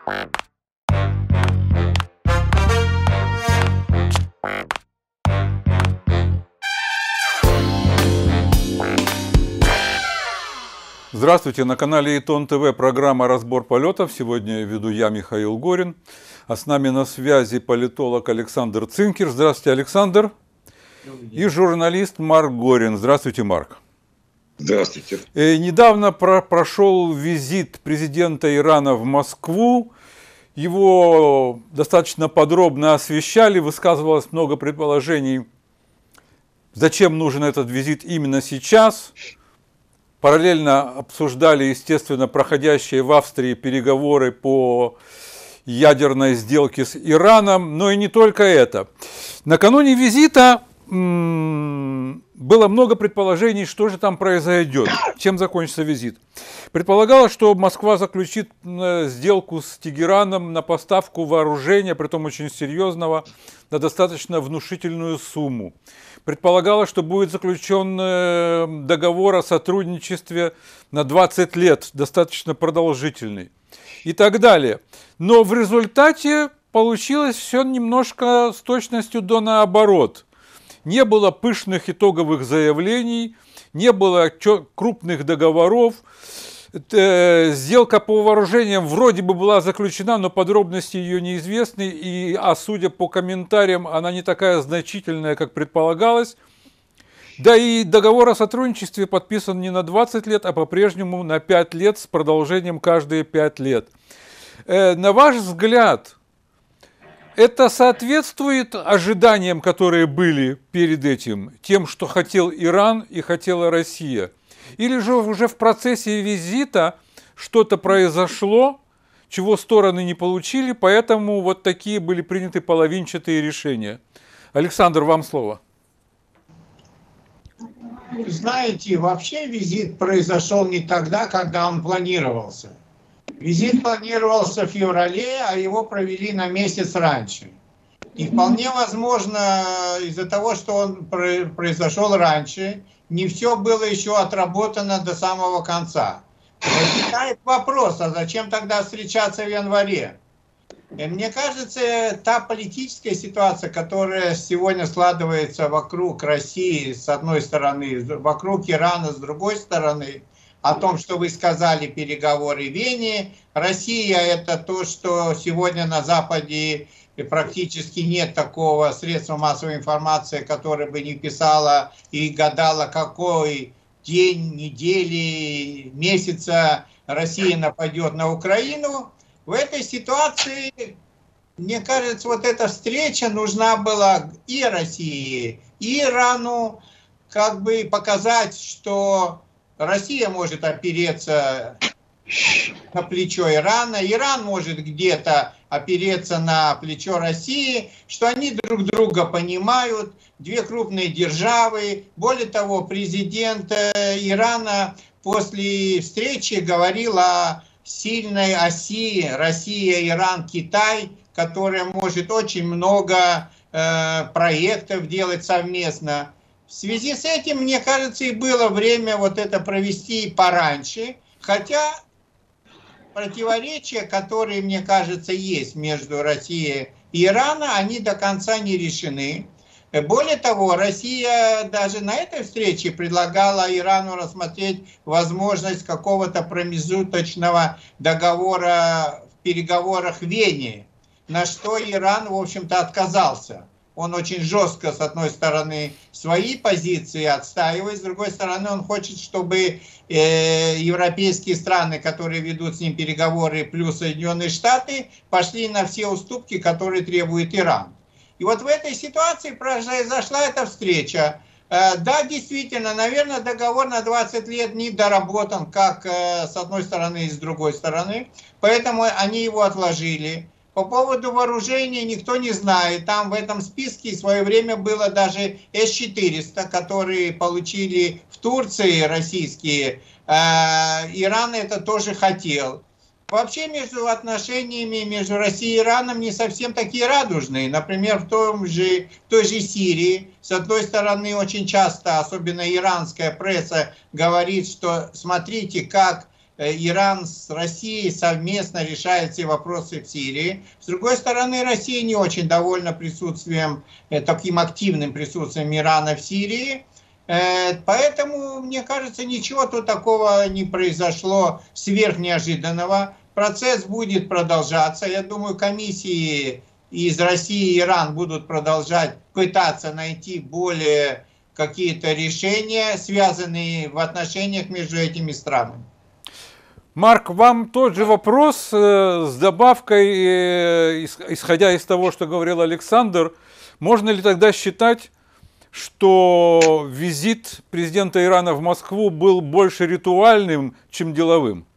Здравствуйте, на канале Итон ТВ программа «Разбор полетов». Сегодня веду я, Михаил Горин. А с нами на связи политолог Александр Цинкер. Здравствуйте, Александр. И журналист Марк Горин. Здравствуйте, Марк. Здравствуйте. Недавно прошел визит президента Ирана в Москву. Его достаточно подробно освещали, высказывалось много предположений, зачем нужен этот визит именно сейчас. Параллельно обсуждали, естественно, проходящие в Австрии переговоры по ядерной сделке с Ираном, но и не только это. Накануне визита было много предположений, что же там произойдет, чем закончится визит. Предполагалось, что Москва заключит сделку с Тегераном на поставку вооружения, притом очень серьезного, на достаточно внушительную сумму. Предполагалось, что будет заключен договор о сотрудничестве на 20 лет, достаточно продолжительный, и так далее. Но в результате получилось все немножко с точностью до наоборот. Не было пышных итоговых заявлений, не было крупных договоров. Сделка по вооружениям вроде бы была заключена, но подробности ее неизвестны, а судя по комментариям, она не такая значительная, как предполагалось. Да и договор о сотрудничестве подписан не на 20 лет, а по-прежнему на 5 лет с продолжением каждые 5 лет. На ваш взгляд, это соответствует ожиданиям, которые были перед этим, тем, что хотел Иран и хотела Россия? Или же уже в процессе визита что-то произошло, чего стороны не получили, поэтому вот такие были приняты половинчатые решения? Александр, вам слово. Знаете, вообще визит произошел не тогда, когда он планировался. Визит планировался в феврале, а его провели на месяц раньше. И вполне возможно, из-за того, что он произошел раньше, не все было еще отработано до самого конца. Возникает вопрос, а зачем тогда встречаться в январе? И мне кажется, та политическая ситуация, которая сегодня складывается вокруг России, с одной стороны, вокруг Ирана, с другой стороны, о том, что вы сказали, переговоры в Вене. Россия – это то, что сегодня на Западе практически нет такого средства массовой информации, которое бы не писало и гадало, какой день, недели, месяца Россия нападет на Украину. В этой ситуации, мне кажется, вот эта встреча нужна была и России, и Ирану, как бы показать, что Россия может опереться на плечо Ирана, Иран может где-то опереться на плечо России, что они друг друга понимают, две крупные державы. Более того, президент Ирана после встречи говорил о сильной оси Россия, Иран, Китай, которая может очень много проектов делать совместно. В связи с этим, мне кажется, и было время вот это провести пораньше, хотя противоречия, которые, мне кажется, есть между Россией и Ираном, они до конца не решены. Более того, Россия даже на этой встрече предлагала Ирану рассмотреть возможность какого-то промежуточного договора в переговорах в Вене, на что Иран, в общем-то, отказался. Он очень жестко, с одной стороны, свои позиции отстаивает, с другой стороны, он хочет, чтобы европейские страны, которые ведут с ним переговоры, плюс Соединенные Штаты, пошли на все уступки, которые требует Иран. И вот в этой ситуации произошла эта встреча. Да, действительно, наверное, договор на 20 лет не доработан, как с одной стороны и с другой стороны, поэтому они его отложили. По поводу вооружения никто не знает. Там в этом списке в свое время было даже С-400, которые получили в Турции российские. Иран это тоже хотел. Вообще между отношениями между Россией и Ираном не совсем такие радужные. Например, в той же Сирии, с одной стороны, очень часто, особенно иранская пресса, говорит, что смотрите, как Иран с Россией совместно решает все вопросы в Сирии. С другой стороны, Россия не очень довольна присутствием, таким активным присутствием Ирана в Сирии. Поэтому, мне кажется, ничего тут такого не произошло сверхнеожиданного. Процесс будет продолжаться. Я думаю, комиссии из России и Иран будут продолжать пытаться найти более какие-то решения, связанные в отношениях между этими странами. Марк, вам тот же вопрос с добавкой, исходя из того, что говорил Александр. Можно ли тогда считать, что визит президента Ирана в Москву был больше ритуальным, чем деловым?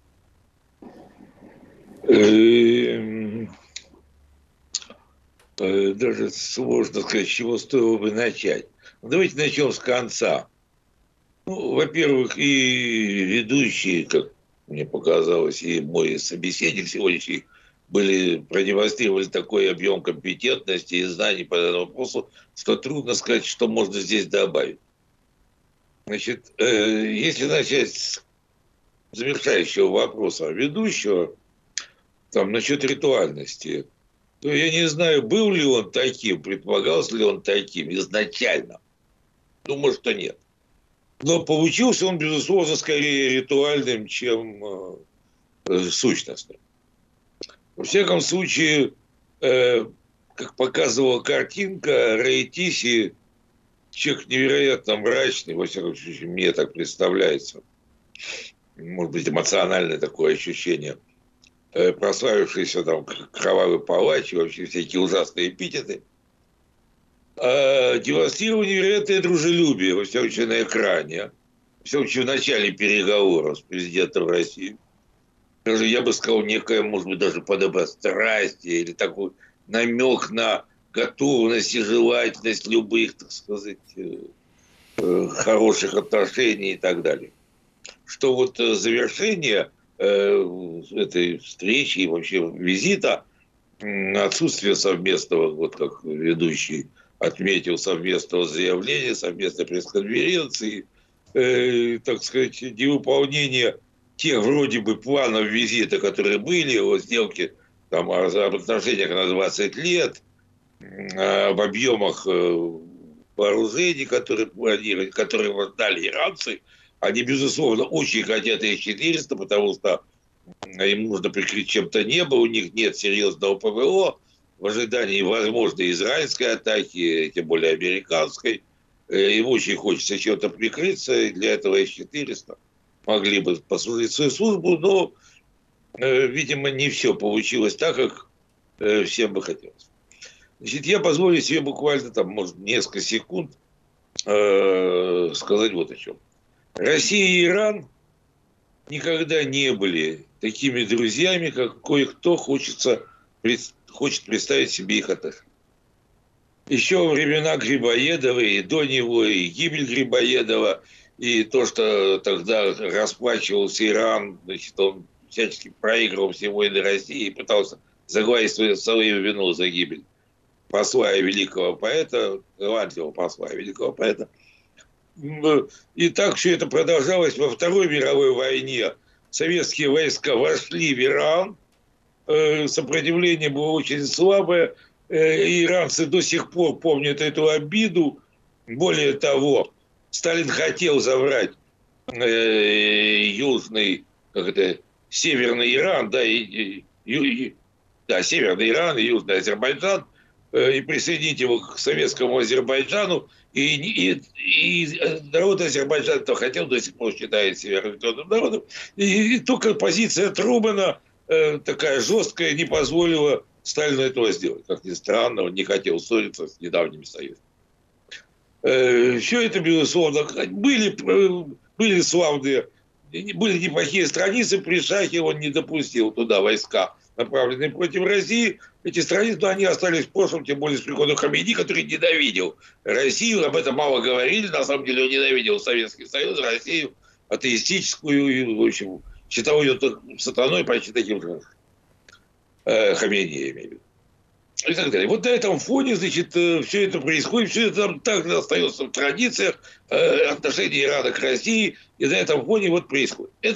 Даже сложно сказать, с чего стоило бы начать. Давайте начнем с конца. Ну, во-первых, и ведущие, как мне показалось, и мой собеседник сегодняшний продемонстрировали такой объем компетентности и знаний по этому вопросу, что трудно сказать, что можно здесь добавить. Значит, если начать с завершающего вопроса ведущего, там, насчет ритуальности, то я не знаю, был ли он таким, предполагался ли он таким изначально. Думаю, что нет. Но получился он, безусловно, скорее ритуальным, чем сущностным. Во всяком случае, как показывала картинка, Раитиси человек невероятно мрачный, во всяком случае, мне так представляется. Может быть, эмоциональное такое ощущение. Прославившийся там кровавый палач и вообще всякие ужасные эпитеты. Демонстрировал невероятное дружелюбие, во всяком случае, на экране. Во всяком случае, в начале переговоров с президентом России. Даже, я бы сказал, некое, может быть, даже подобострастие или такой намек на готовность и желательность любых, так сказать, хороших отношений и так далее. Что вот завершение этой встречи и вообще визита, отсутствие совместного, вот как ведущий отметил, совместного заявления, совместной пресс-конференции, так сказать, невыполнение тех вроде бы планов визита, которые были, о сделке там, об отношениях на 20 лет, об объемах вооружений, которые дали иранцы. Они, безусловно, очень хотят С-400, потому что им нужно прикрыть чем-то небо, у них нет серьезного ПВО, в ожидании возможной израильской атаки, тем более американской. Им очень хочется чем-то прикрыться, и для этого С-400 могли бы послужить свою службу, но, видимо, не все получилось так, как всем бы хотелось. Значит, я позволю себе буквально, там, может, несколько секунд сказать вот о чем. Россия и Иран никогда не были такими друзьями, как кое-кто хочет представить себе их отношения. Еще во времена Грибоедова и до него, и гибель Грибоедова, и то, что тогда расплачивался Иран, значит, он всячески проигрывал все войны России и пытался загладить свою вину за гибель посла и великого поэта, талантливого посла и великого поэта. И так все это продолжалось во Второй мировой войне. Советские войска вошли в Иран, сопротивление было очень слабое, иранцы до сих пор помнят эту обиду. Более того, Сталин хотел забрать Северный Иран, Северный Иран и Южный Азербайджан, и присоединить его к советскому Азербайджану. И народ Азербайджана то хотел, до сих пор считает себя революционным народом. И только позиция Трумэна, такая жесткая, не позволила Сталину этого сделать. Как ни странно, он не хотел ссориться с недавними союзниками. Все это, безусловно, были славные, были неплохие страницы, при Шахе он не допустил туда войска, направленные против России. Эти страницы, но они остались в прошлом, тем более с приходом Хамейди, который ненавидел Россию, об этом мало говорили, на самом деле он ненавидел Советский Союз, Россию, атеистическую, и, в общем, считал ее сатаной почти таким же. Хамейди, я имею в виду. И так далее. Вот на этом фоне, значит, все это происходит, все это там также остается в традициях отношений Ирана к России, и на этом фоне вот происходит. Это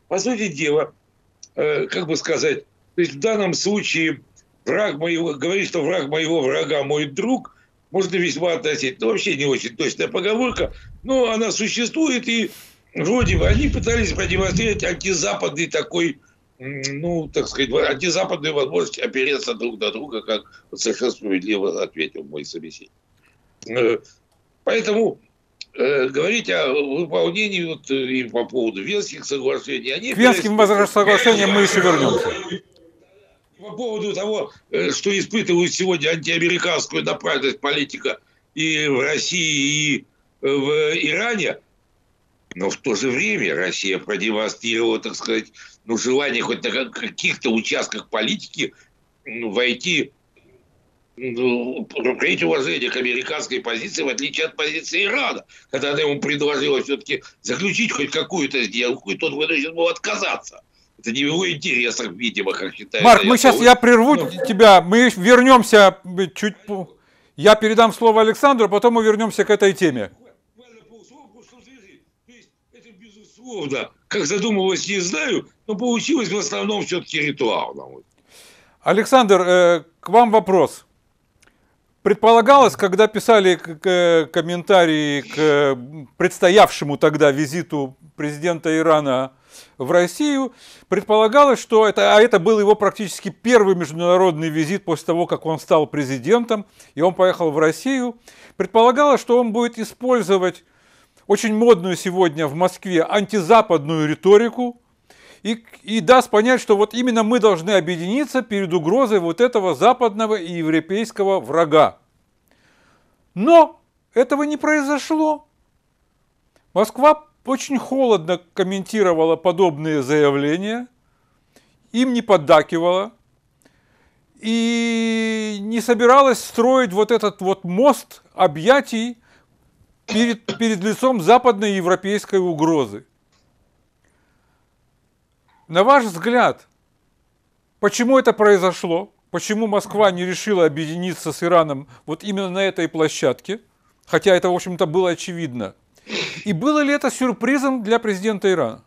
по сути дела, как бы сказать, то есть в данном случае враг моего, говорит, что враг моего врага мой друг, можно весьма относительно, ну, вообще не очень точная поговорка, но она существует, и вроде бы они пытались продемонстрировать антизападный такой, ну, так сказать, антизападную возможность опереться друг на друга, как совершенно справедливо ответил мой собеседник. Поэтому говорить о выполнении вот, и по поводу Венских соглашений... Они к Венским соглашениям мы еще вернемся. По поводу того, что испытывают сегодня антиамериканскую направленность политика и в России, и в Иране, но в то же время Россия продемонстрировала, так сказать, ну, желание хоть на каких-то участках политики войти, проявить уважение к американской позиции, в отличие от позиции Ирана, когда она ему предложила все-таки заключить хоть какую-то сделку, и тот вынужден был отказаться. Это не в его интересах, видимо, как считает. Марк, я прерву тебя, мы вернемся чуть... Я передам слово Александру, а потом мы вернемся к этой теме. Это, безусловно, как задумывалось, не знаю, но получилось в основном все-таки ритуал. Александр, к вам вопрос. Предполагалось, когда писали комментарии к предстоявшему тогда визиту президента Ирана в Россию, предполагалось, что это был его практически первый международный визит после того, как он стал президентом, и он поехал в Россию. Предполагалось, что он будет использовать очень модную сегодня в Москве антизападную риторику и даст понять, что вот именно мы должны объединиться перед угрозой вот этого западного и европейского врага. Но этого не произошло. Москва очень холодно комментировала подобные заявления, им не поддакивала и не собиралась строить вот этот вот мост объятий перед лицом западной европейской угрозы. На ваш взгляд, почему это произошло? Почему Москва не решила объединиться с Ираном вот именно на этой площадке? Хотя это, в общем-то, было очевидно. И было ли это сюрпризом для президента Ирана?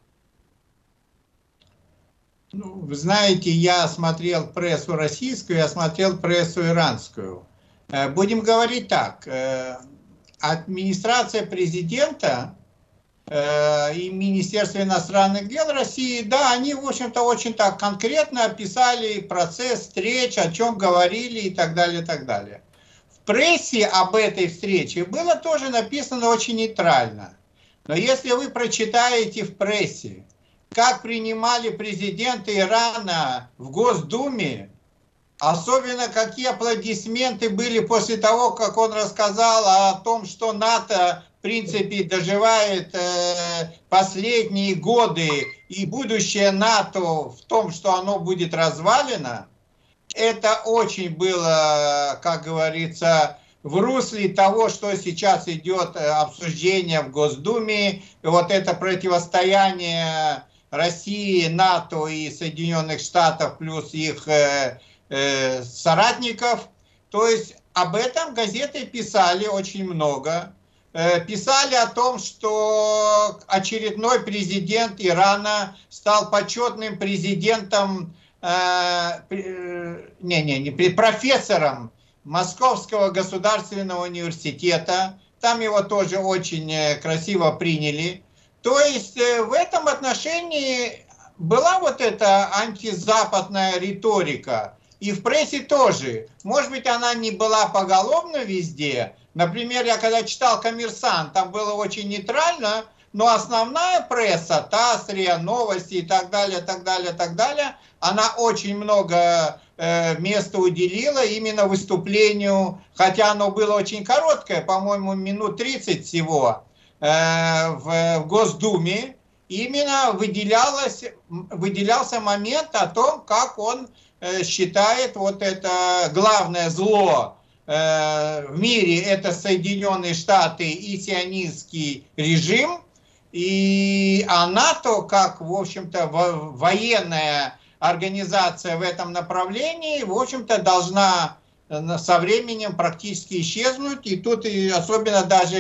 Ну, вы знаете, я смотрел прессу российскую, я смотрел прессу иранскую. Будем говорить так. Администрация президента и Министерство иностранных дел России, да, они, в общем-то, очень так конкретно описали процесс встреч, о чем говорили и так далее, и так далее. В прессе об этой встрече было тоже написано очень нейтрально. Но если вы прочитаете в прессе, как принимали президента Ирана в Госдуме, особенно какие аплодисменты были после того, как он рассказал о том, что НАТО, в принципе, доживает последние годы, и будущее НАТО в том, что оно будет развалено, это очень было, как говорится, в русле того, что сейчас идет обсуждение в Госдуме, и вот это противостояние России, НАТО и Соединенных Штатов плюс их соратников. То есть об этом газеты писали очень много. Писали о том, что очередной президент Ирана стал почетным президентом, профессором Московского государственного университета. Там его тоже очень красиво приняли. То есть в этом отношении была вот эта антизападная риторика. И в прессе тоже. Может быть, она не была поголовно везде. Например, я когда читал «Коммерсант», там было очень нейтрально, но основная пресса, ТАСС, РИА Новости и так далее, так далее, так далее, она очень много места уделила именно выступлению, хотя оно было очень короткое, по-моему, минут 30 всего, в Госдуме. Именно выделялся момент о том, как он считает вот это главное зло в мире, это Соединенные Штаты и сионистский режим, а НАТО, как, в общем-то, военная организация в этом направлении, в общем-то, должна со временем практически исчезнуть. И тут особенно даже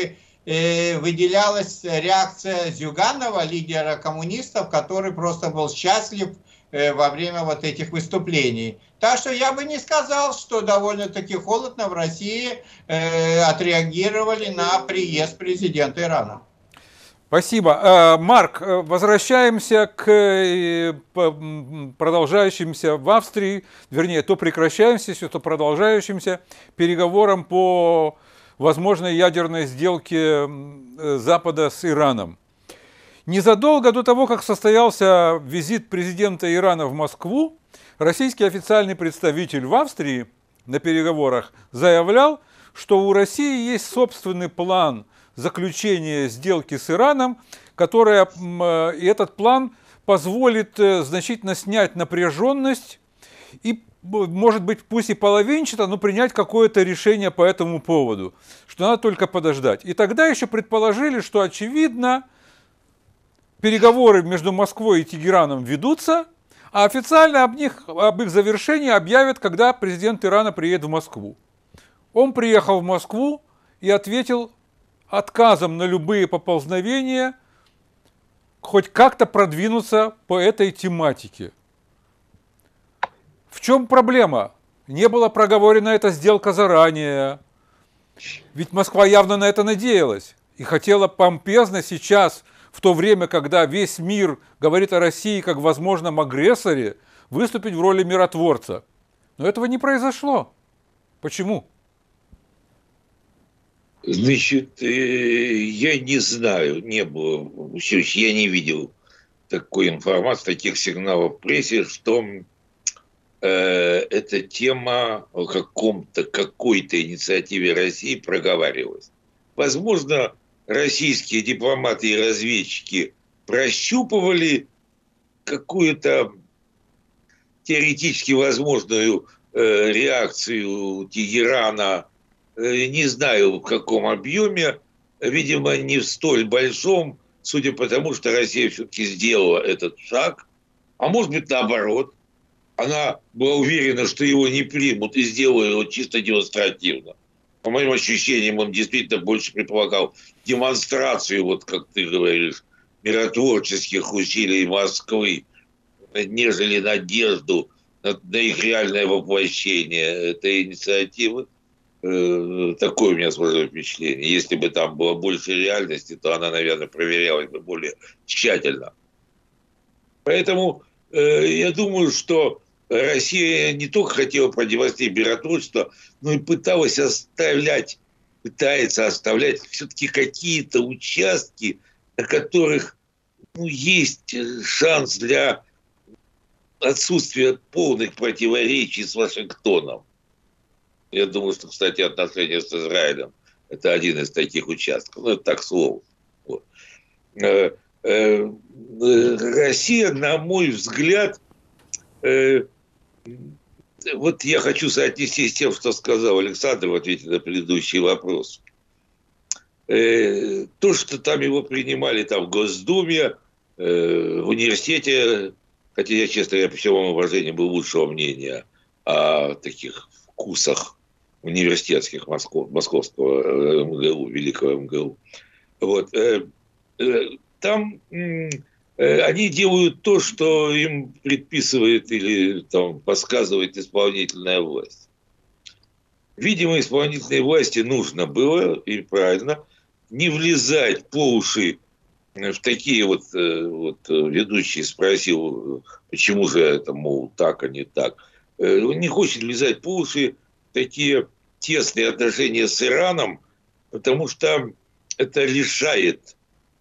выделялась реакция Зюганова, лидера коммунистов, который просто был счастлив во время вот этих выступлений. Так что я бы не сказал, что довольно-таки холодно в России отреагировали на приезд президента Ирана. Спасибо. Марк, возвращаемся к продолжающимся в Австрии, вернее, то прекращающимся, то продолжающимся переговорам по возможной ядерной сделке Запада с Ираном. Незадолго до того, как состоялся визит президента Ирана в Москву, российский официальный представитель в Австрии на переговорах заявлял, что у России есть собственный план заключения сделки с Ираном, и этот план позволит значительно снять напряженность и, может быть, пусть и половинчато, но принять какое-то решение по этому поводу, что надо только подождать. И тогда еще предположили, что, очевидно, переговоры между Москвой и Тегераном ведутся, а официально об их завершении объявят, когда президент Ирана приедет в Москву. Он приехал в Москву и ответил отказом на любые поползновения хоть как-то продвинуться по этой тематике. В чем проблема? Не была проговорена эта сделка заранее. Ведь Москва явно на это надеялась и хотела помпезно сейчас, в то время, когда весь мир говорит о России как возможном агрессоре, выступить в роли миротворца. Но этого не произошло. Почему? Значит, я не знаю, не было, я не видел такой информации, таких сигналов в прессе, что эта тема о какой-то инициативе России проговаривалась. Возможно, российские дипломаты и разведчики прощупывали какую-то теоретически возможную реакцию Тегерана, не знаю в каком объеме, видимо, не в столь большом, судя по тому, что Россия все-таки сделала этот шаг, а может быть наоборот, она была уверена, что его не примут и сделала его чисто демонстративно. По моим ощущениям, он действительно больше предполагал демонстрацию, вот как ты говоришь, миротворческих усилий Москвы, нежели надежду на их реальное воплощение этой инициативы. Такое у меня сложилось впечатление. Если бы там было больше реальности, то она, наверное, проверялась бы более тщательно. Поэтому я думаю, что Россия не только хотела продемонстрировать миротворчество, но и пытается оставлять все-таки какие-то участки, на которых есть шанс для отсутствия полных противоречий с Вашингтоном. Я думаю, что, кстати, отношения с Израилем – это один из таких участков. Ну, это так слово. Вот. Россия, на мой взгляд, вот я хочу соотнести с тем, что сказал Александр в ответе на предыдущий вопрос. То, что там его принимали там, в Госдуме, в университете, хотя я, честно говоря, при всем уважении был лучшего мнения о таких вкусах университетских московского МГУ, великого МГУ. Вот. Там они делают то, что им предписывает или там, подсказывает исполнительная власть. Видимо, исполнительной власти нужно было, и правильно, не влезать по уши в такие вот ведущий спросил, почему же это, мол, так, а не так. Он не хочет влезать по уши в такие тесные отношения с Ираном, потому что это лишает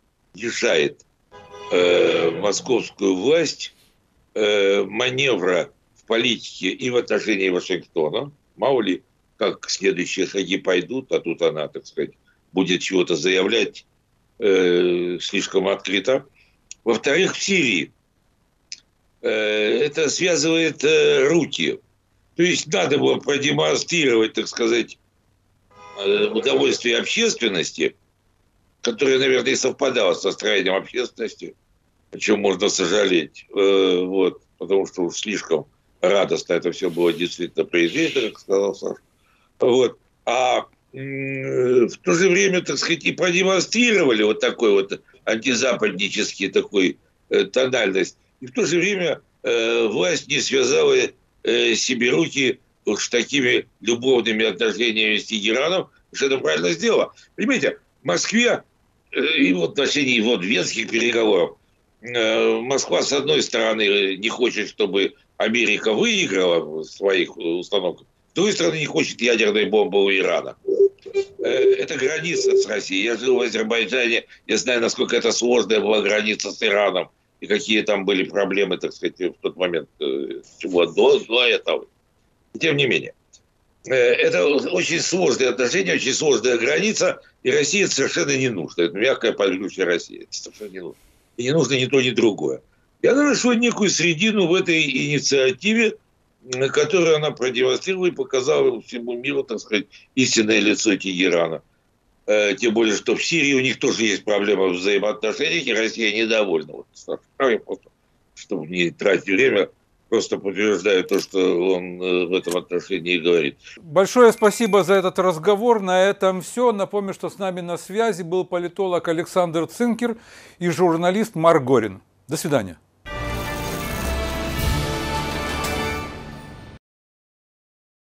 московскую власть маневра в политике и в отношении Вашингтона. Мало ли, как следующие шаги пойдут, а тут она, так сказать, будет чего-то заявлять слишком открыто. Во-вторых, в Сирии это связывает руки. То есть надо было продемонстрировать, так сказать, удовольствие общественности, которое, наверное, и совпадало с настроением общественности, о чем можно сожалеть. Вот, потому что уж слишком радостно это все было действительно произведено, как сказал Саша. Вот. А в то же время, так сказать, и продемонстрировали вот такой вот антизападнический такой тональность. И в то же время власть не связала себе руки уж такими любовными отношениями с Тегераном, что это правильно сделала. Понимаете, в Москве и вот в отношении вот венских переговоров Москва, с одной стороны, не хочет, чтобы Америка выиграла в своих установках, с другой стороны, не хочет ядерной бомбы у Ирана. Это граница с Россией. Я жил в Азербайджане, я знаю, насколько это сложная была граница с Ираном, и какие там были проблемы, так сказать, в тот момент, чего до этого. Тем не менее, это очень сложные отношения, очень сложная граница, и России это совершенно не нужно. Это мягкая подключая России. Это совершенно не нужно. И не нужно ни то, ни другое. И она нашла некую средину в этой инициативе, которую она продемонстрировала и показала всему миру, так сказать, истинное лицо Тегерана. Тем более, что в Сирии у них тоже есть проблема в взаимоотношениях, и Россия недовольна. Вот, чтобы не тратить время, просто подтверждаю то, что он в этом отношении говорит. Большое спасибо за этот разговор. На этом все. Напомню, что с нами на связи был политолог Александр Цинкер и журналист Марк Горин. До свидания.